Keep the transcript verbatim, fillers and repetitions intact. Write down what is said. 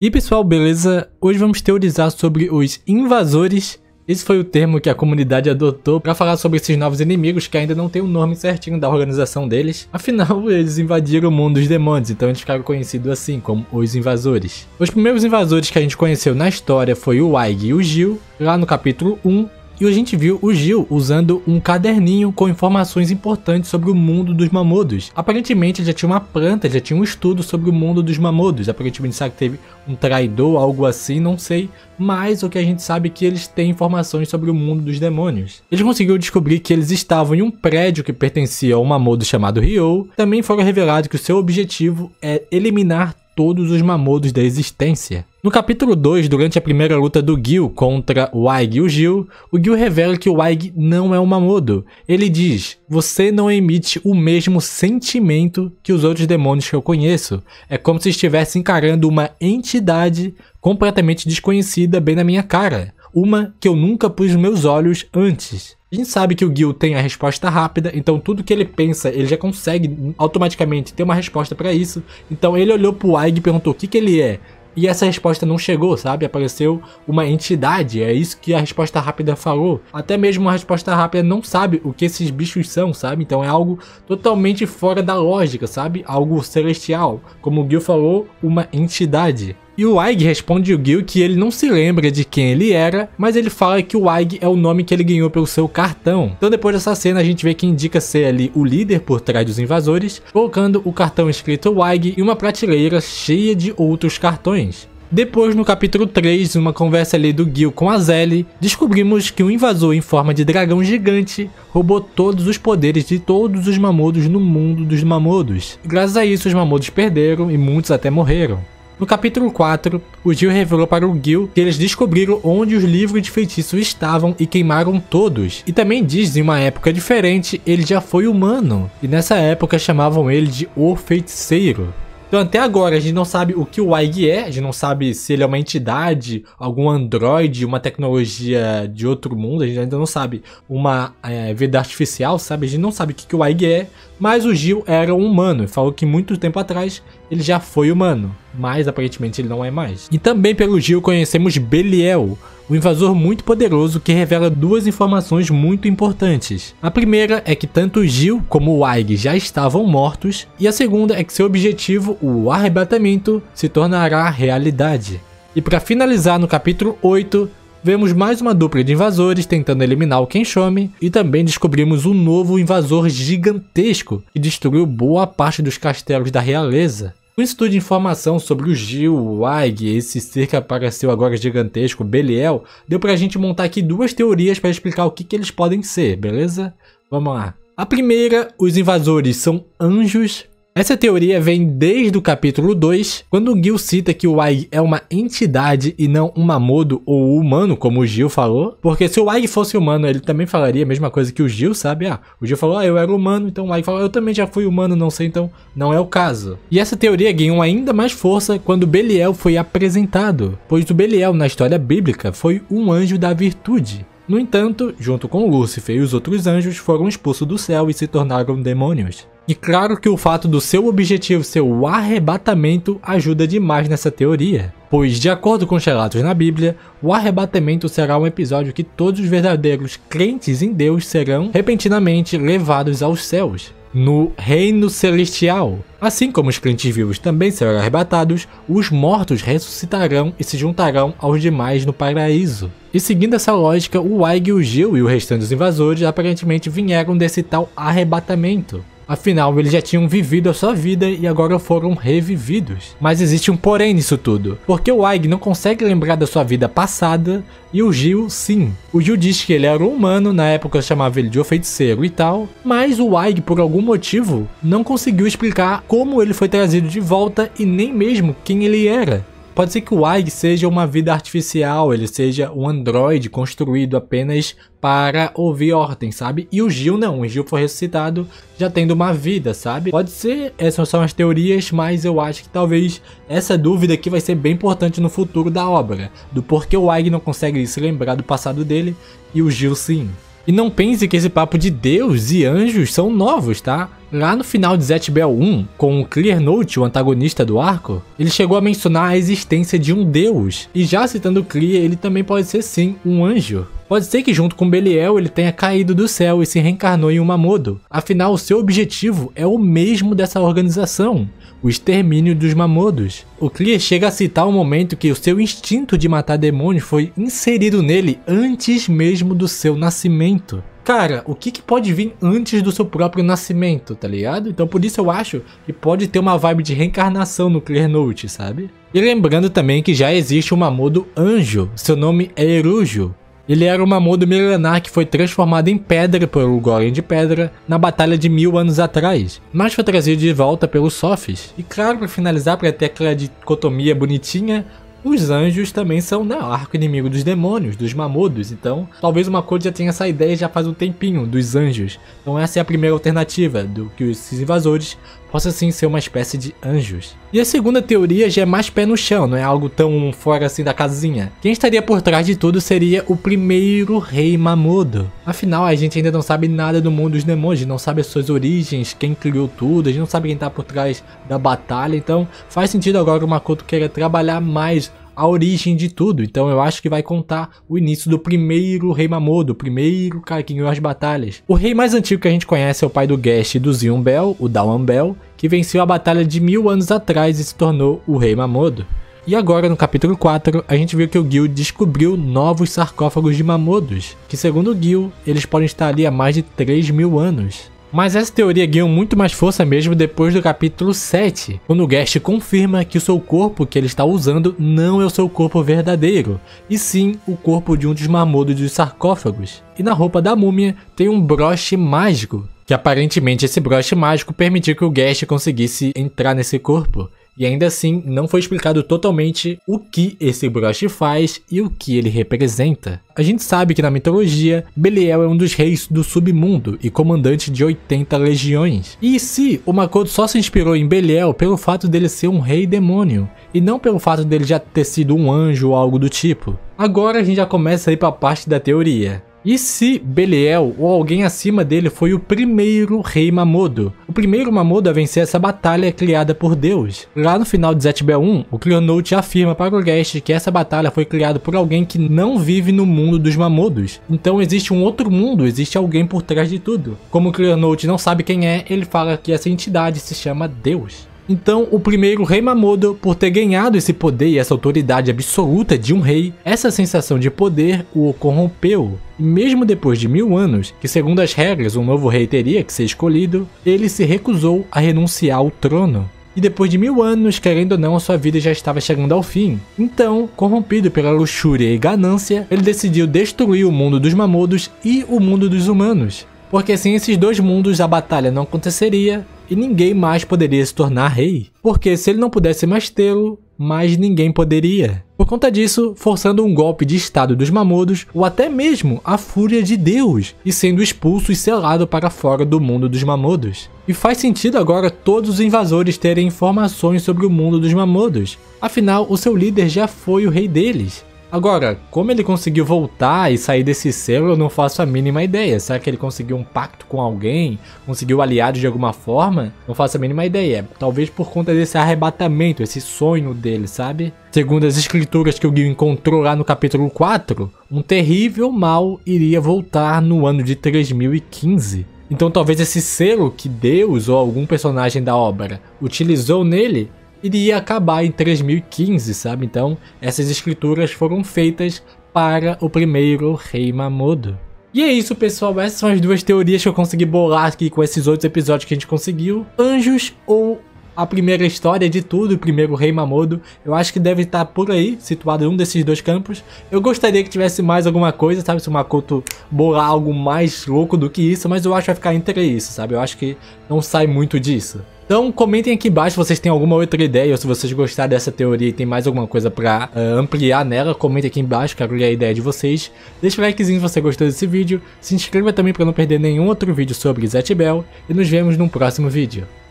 E pessoal, beleza? Hoje vamos teorizar sobre os invasores. Esse foi o termo que a comunidade adotou para falar sobre esses novos inimigos que ainda não tem o nome certinho da organização deles. Afinal, eles invadiram o mundo dos demônios, então eles ficaram conhecidos assim, como os invasores. Os primeiros invasores que a gente conheceu na história foi o Waig e o Gil, lá no capítulo um. E a gente viu o Gil usando um caderninho com informações importantes sobre o mundo dos mamodos. Aparentemente ele já tinha uma planta, já tinha um estudo sobre o mundo dos mamodos. Aparentemente sabe que teve um traidor, algo assim, não sei. Mas o que a gente sabe é que eles têm informações sobre o mundo dos demônios. Eles conseguiram descobrir que eles estavam em um prédio que pertencia a um mamodo chamado Ryo. Também foram revelados que o seu objetivo é eliminar todos os mamodos da existência. No capítulo dois, durante a primeira luta do Gil contra o Waig e o Gil, o Gil revela que o Waig não é um mamodo. Ele diz: você não emite o mesmo sentimento que os outros demônios que eu conheço. É como se estivesse encarando uma entidade completamente desconhecida bem na minha cara. Uma que eu nunca pus nos meus olhos antes. A gente sabe que o Gil tem a resposta rápida, então tudo que ele pensa, ele já consegue automaticamente ter uma resposta para isso. Então ele olhou pro Waig e perguntou o que que ele é. E essa resposta não chegou, sabe? Apareceu uma entidade, é isso que a resposta rápida falou. Até mesmo a resposta rápida não sabe o que esses bichos são, sabe? Então é algo totalmente fora da lógica, sabe? Algo celestial. Como o Gil falou, uma entidade. E o Waig responde ao Gil que ele não se lembra de quem ele era, mas ele fala que o Waig é o nome que ele ganhou pelo seu cartão. Então depois dessa cena a gente vê que indica ser ali o líder por trás dos invasores, colocando o cartão escrito Waig em uma prateleira cheia de outros cartões. Depois, no capítulo três, numa conversa ali do Gil com a Zelle, descobrimos que um invasor em forma de dragão gigante roubou todos os poderes de todos os mamodos no mundo dos mamodos. E graças a isso os mamodos perderam e muitos até morreram. No capítulo quatro, o Gil revelou para o Gil que eles descobriram onde os livros de feitiço estavam e queimaram todos. E também diz, em uma época diferente, ele já foi humano. E nessa época chamavam ele de O Feiticeiro. Então até agora a gente não sabe o que o Waig é, a gente não sabe se ele é uma entidade, algum androide, uma tecnologia de outro mundo, a gente ainda não sabe, uma é, vida artificial, sabe? A gente não sabe o que, que o Waig é, mas o Gil era um humano, e falou que muito tempo atrás ele já foi humano, mas aparentemente ele não é mais. E também pelo Gil conhecemos Belial, um invasor muito poderoso que revela duas informações muito importantes. A primeira é que tanto o Gil como o Waig já estavam mortos, e a segunda é que seu objetivo, o arrebatamento, se tornará realidade. E para finalizar, no capítulo oito, vemos mais uma dupla de invasores tentando eliminar o Kenshome, e também descobrimos um novo invasor gigantesco que destruiu boa parte dos castelos da realeza. Um estudo de informação sobre o Gil, o Waig, esse ser que apareceu agora gigantesco, Belial, deu pra gente montar aqui duas teorias para explicar o que, que eles podem ser, beleza? Vamos lá. A primeira, os invasores são anjos. Essa teoria vem desde o capítulo dois, quando o Gil cita que o Waig é uma entidade e não um mamodo ou humano, como o Gil falou. Porque se o Waig fosse humano, ele também falaria a mesma coisa que o Gil, sabe? Ah, o Gil falou, ah, eu era humano, então o Waig falou, eu também já fui humano, não sei, então não é o caso. E essa teoria ganhou ainda mais força quando Belial foi apresentado, pois o Belial na história bíblica foi um anjo da virtude. No entanto, junto com Lúcifer e os outros anjos, foram expulsos do céu e se tornaram demônios. E claro que o fato do seu objetivo ser o arrebatamento ajuda demais nessa teoria. Pois, de acordo com os relatos na Bíblia, o arrebatamento será um episódio que todos os verdadeiros crentes em Deus serão repentinamente levados aos céus, no reino celestial. Assim como os crentes vivos também serão arrebatados, os mortos ressuscitarão e se juntarão aos demais no paraíso. E seguindo essa lógica, o Waig, o Gil e o restante dos invasores aparentemente vieram desse tal arrebatamento. Afinal, eles já tinham vivido a sua vida e agora foram revividos. Mas existe um porém nisso tudo, porque o Waig não consegue lembrar da sua vida passada e o Gil sim. O Gil diz que ele era um humano, na época eu chamava ele de O Feiticeiro e tal, mas o Waig, por algum motivo, não conseguiu explicar como ele foi trazido de volta e nem mesmo quem ele era. Pode ser que o Waig seja uma vida artificial, ele seja um androide construído apenas para ouvir ordens, sabe? E o Gil não, o Gil foi ressuscitado já tendo uma vida, sabe? Pode ser, essas são as teorias, mas eu acho que talvez essa dúvida aqui vai ser bem importante no futuro da obra, do porquê o Waig não consegue se lembrar do passado dele e o Gil sim. E não pense que esse papo de Deus e anjos são novos, tá? Lá no final de Zatch Bell um, com o Clear Note, o antagonista do arco, ele chegou a mencionar a existência de um deus. E já citando Clear, ele também pode ser sim um anjo. Pode ser que junto com Belial ele tenha caído do céu e se reencarnou em uma Mamodo. Afinal, o seu objetivo é o mesmo dessa organização, o extermínio dos Mamodos. O Clear chega a citar o momento que o seu instinto de matar demônios foi inserido nele antes mesmo do seu nascimento. Cara, o que, que pode vir antes do seu próprio nascimento, tá ligado? Então por isso eu acho que pode ter uma vibe de reencarnação no Clear Note, sabe? E lembrando também que já existe um Mamodo anjo, seu nome é Erujo. Ele era um Mamodo milenar que foi transformado em pedra pelo Golem de Pedra na batalha de mil anos atrás, mas foi trazido de volta pelos Sofis. E claro, para finalizar, para ter aquela dicotomia bonitinha, os anjos também são, né, o arco inimigo dos demônios, dos Mamodos. Então talvez uma coisa já tenha essa ideia já faz um tempinho dos anjos. Então essa é a primeira alternativa, do que esses invasores possam sim ser uma espécie de anjos. E a segunda teoria já é mais pé no chão, não é algo tão fora assim da casinha. Quem estaria por trás de tudo seria o primeiro rei Mamodo. Afinal, a gente ainda não sabe nada do mundo dos demônios, não sabe as suas origens, quem criou tudo, a gente não sabe quem está por trás da batalha. Então faz sentido agora o Makoto querer trabalhar mais a origem de tudo. Então eu acho que vai contar o início do primeiro rei Mamodo, o primeiro cara que ganhou as batalhas. O rei mais antigo que a gente conhece é o pai do Guest e do Zeon Bell, o Dawan Bell, que venceu a batalha de mil anos atrás e se tornou o rei Mamodo. E agora no capítulo quatro, a gente viu que o Gil descobriu novos sarcófagos de Mamodos, que segundo o Gil, eles podem estar ali há mais de três mil anos. Mas essa teoria ganhou muito mais força mesmo depois do capítulo sete, quando o Guest confirma que o seu corpo que ele está usando não é o seu corpo verdadeiro, e sim o corpo de um dos Mamodos dos sarcófagos. E na roupa da múmia tem um broche mágico, que aparentemente esse broche mágico permitiu que o Guest conseguisse entrar nesse corpo. E ainda assim, não foi explicado totalmente o que esse broche faz e o que ele representa. A gente sabe que na mitologia, Belial é um dos reis do submundo e comandante de oitenta legiões. E se o Makoto só se inspirou em Belial pelo fato dele ser um rei demônio, e não pelo fato dele já ter sido um anjo ou algo do tipo? Agora a gente já começa a ir para a parte da teoria. E se Belial ou alguém acima dele foi o primeiro rei Mamodo? O primeiro Mamodo a vencer essa batalha criada por Deus. Lá no final de Zatch Bell um, o Clear Note afirma para o Guest que essa batalha foi criada por alguém que não vive no mundo dos Mamodos. Então existe um outro mundo, existe alguém por trás de tudo. Como o Clear Note não sabe quem é, ele fala que essa entidade se chama Deus. Então, o primeiro rei Mamodo, por ter ganhado esse poder e essa autoridade absoluta de um rei, essa sensação de poder o corrompeu. E mesmo depois de mil anos, que segundo as regras um novo rei teria que ser escolhido, ele se recusou a renunciar ao trono. E depois de mil anos, querendo ou não, a sua vida já estava chegando ao fim. Então, corrompido pela luxúria e ganância, ele decidiu destruir o mundo dos Mamodos e o mundo dos humanos. Porque sem esses dois mundos a batalha não aconteceria e ninguém mais poderia se tornar rei. Porque se ele não pudesse mais tê-lo, mais ninguém poderia. Por conta disso, forçando um golpe de estado dos Mamodos, ou até mesmo a fúria de Deus, e sendo expulso e selado para fora do mundo dos Mamodos. E faz sentido agora todos os invasores terem informações sobre o mundo dos Mamodos. Afinal, o seu líder já foi o rei deles. Agora, como ele conseguiu voltar e sair desse selo, eu não faço a mínima ideia. Será que ele conseguiu um pacto com alguém? Conseguiu aliados de alguma forma? Não faço a mínima ideia. Talvez por conta desse arrebatamento, esse sonho dele, sabe? Segundo as escrituras que o Gil encontrou lá no capítulo quatro, um terrível mal iria voltar no ano de três mil e quinze. Então talvez esse selo que Deus ou algum personagem da obra utilizou nele iria acabar em três mil e quinze, sabe? Então, essas escrituras foram feitas para o primeiro rei Mamodo. E é isso, pessoal. Essas são as duas teorias que eu consegui bolar aqui com esses outros episódios que a gente conseguiu. Anjos ou a primeira história de tudo, o primeiro rei Mamodo. Eu acho que deve estar por aí, situado em um desses dois campos. Eu gostaria que tivesse mais alguma coisa, sabe? Se o Makoto bolar algo mais louco do que isso, mas eu acho que vai ficar entre isso, sabe? Eu acho que não sai muito disso. Então comentem aqui embaixo se vocês têm alguma outra ideia, ou se vocês gostaram dessa teoria e tem mais alguma coisa pra uh, ampliar nela, comentem aqui embaixo, quero ler a ideia de vocês. Deixa o likezinho se você gostou desse vídeo, se inscreva também para não perder nenhum outro vídeo sobre Zatch Bell, e nos vemos num próximo vídeo.